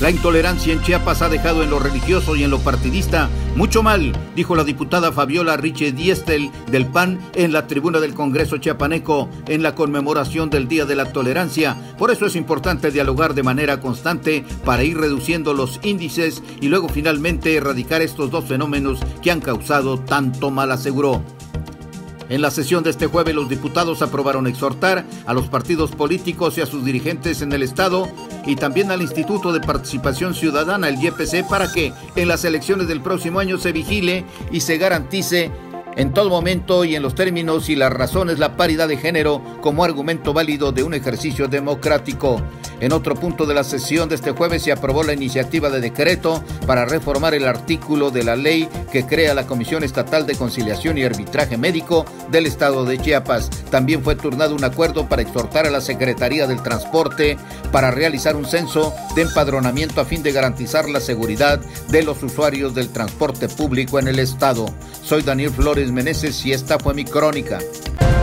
La intolerancia en Chiapas ha dejado en lo religioso y en lo partidista mucho mal, dijo la diputada Fabiola Richie Diestel del PAN en la tribuna del Congreso chiapaneco en la conmemoración del Día de la Tolerancia. Por eso es importante dialogar de manera constante para ir reduciendo los índices y luego finalmente erradicar estos dos fenómenos que han causado tanto mal, aseguró. En la sesión de este jueves, los diputados aprobaron exhortar a los partidos políticos y a sus dirigentes en el Estado y también al Instituto de Participación Ciudadana, el IEPC, para que en las elecciones del próximo año se vigile y se garantice en todo momento y en los términos y las razones la paridad de género como argumento válido de un ejercicio democrático. En otro punto de la sesión de este jueves se aprobó la iniciativa de decreto para reformar el artículo de la ley que crea la Comisión Estatal de Conciliación y Arbitraje Médico del Estado de Chiapas. También fue turnado un acuerdo para exhortar a la Secretaría del Transporte para realizar un censo de empadronamiento a fin de garantizar la seguridad de los usuarios del transporte público en el Estado. Soy Daniel Flores Meneses y esta fue mi crónica.